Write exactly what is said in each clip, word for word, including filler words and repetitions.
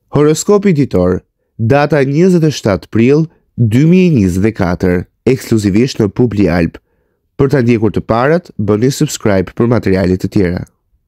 Horoskopi ditor, data njëzet e shtatë prill dy mijë e njëzet e katër, ekskluzivisht në Publi Alb. Për ta ndjekur të parat, bëni subscribe për materiale të tjera.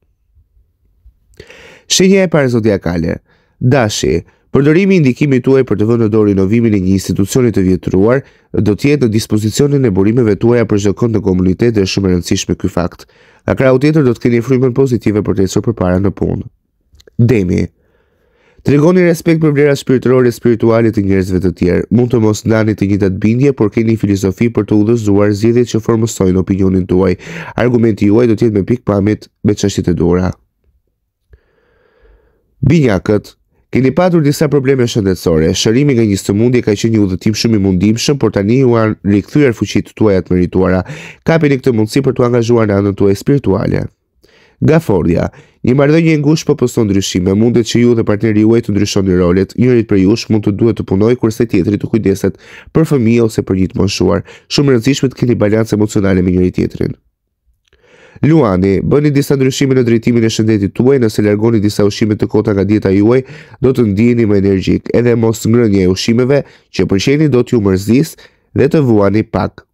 Shenja e parë zodiakale. Dashi, përdorimi i ndikimit tuaj për të vënë në dorë inovimin e një institucioni të vjetruar do të jetë në dispozicionin e burimeve tuaja për çdo kënd në komunitet dhe është shumë e rëndësishme ky fakt. Nga krau tjetër do të keni frymën pozitive për të ecur përpara në punë. Demi. Tregoni respekt për vlerat shpirtërore e spirituale të njerëzve të tjerë. Mund të mos ndani të njëjtat bindje, por keni filozofi për të udhëzuar zgjedhjet që formosojnë opinionin tuaj. Argumenti juaj do të jetë me pikpamjet me çështjet e duhura. Binjakët. Keni patur disa probleme shëndetësore. Shërimi nga një sëmundje ka qenë një udhëtim shumë i mundimshëm, por tani ju janë rikthyer fuqitë tuaja të merituara. Kapeni këtë mundësi për t'u angazhuar në anën tuaj spirituale. Gafordja. Një marrëdhënie e ngushtë po poston ndryshime. Mundet që ju dhe partneri juaj të ndryshoni rolet. Njëri prej jush mund të duhet të punojë kurse tjetri të kujdeset për fëmijë ose për një të moshuar. Shumë e rëndësishme të keni balancë emocionale me njëri tjetrin. Luani, bëni disa ndryshime në drejtimin e shëndetit tuaj. Nëse largoni disa ushqime të kota nga dieta juaj, do të ndiheni më energjik. Edhe mos ngrënia e ushqimeve që pëlqeni do t'ju mërzisë dhe të vuani pak.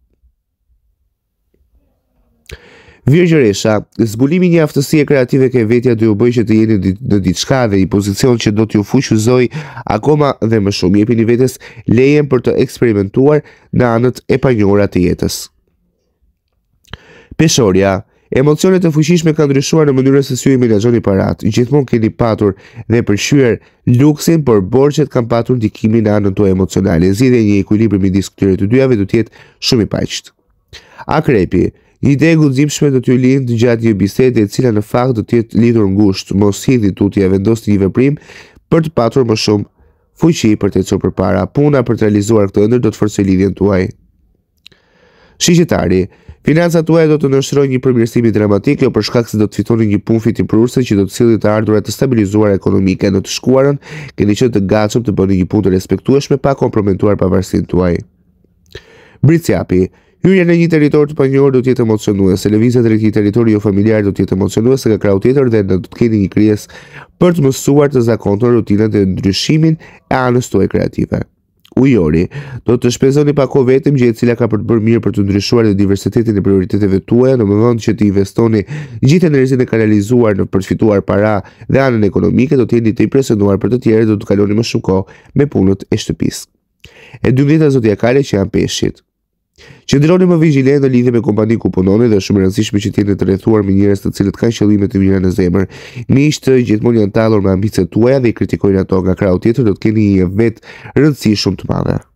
Virgjëresha, zbulimi një aftësie kreative ke vetja do ju bëjë që të jeni në diçka dhe një pozicion që do t'ju fuqizojë akoma dhe më shumë. Jepini vetes lejen për të eksperimentuar në anët e panjohura të jetës. Peshorja, emocionet e fuqishme kanë ndryshuar në mënyrën se si ju menaxhoni paratë. Gjithmonë keni patur dhe përshyer luksin, por borxhet kanë patur ndikimin në anën tuaj emocionale. Zgjidhja e një ekuilibri midis këtyre të dyjave do të jetë shumë i paqët. Akrepi, një ide e guximshme do t'ju lindë gjatë një bisede e cila në fakt do të jetë lidhur ngushtë. Mos hidhni tutje e vendosni një veprim për të patur më shumë fuqi për të ecur përpara. Puna për të realizuar këtë ëndër do të forcojë lidhjen tuaj. Shigjetari, financat tuaja do të nënshtrojnë një përmirësim dramatik, jo për shkak se do të fitoni një punë fitiprurse që do të sillni të ardhurat të stabilizuara ekonomike. Në të shkuarën keni qenë të gatshëm të bëni një punë të respektueshme pa komprometuar pavarësinë tuaj. Britsjapi, hyrja në një territor të panjohur do të jetë emocionuese. Lëvizja drejt një territori jo familjar do të jetë emocionuese nga krau tjetër dhe do të keni një krijesë për të mësuar të zakonton rutinën dhe ndryshimin e anës tuaj kreative. Ujori, do të shpenzoni pak kohë vetëm gjë e cila ka për të bërë mirë për të ndryshuar dhe diversitetin e prioriteteve tuaja, në moment që të investoni gjithë energjinë e kanalizuar në për të fituar para dhe anën ekonomike, do të jeni të impresionuar për të tjerë, do të kaloni më shumë kohë me punët e shtëpisë. E dymbëdhjeta zodiakale që janë peshqit. Qëndroni më vigjilent në lidhje me kompaninë ku punoni dhe është shumë e rëndësishme që të jeni të rrethuar me njerëz të cilët kanë qëllime të mira në zemër. Miq të gjithmonë janë tallur me ambicet tuaja dhe i kritikojnë ato. Nga krau tjetër do të keni një vetë rëndësi shumë të madhe.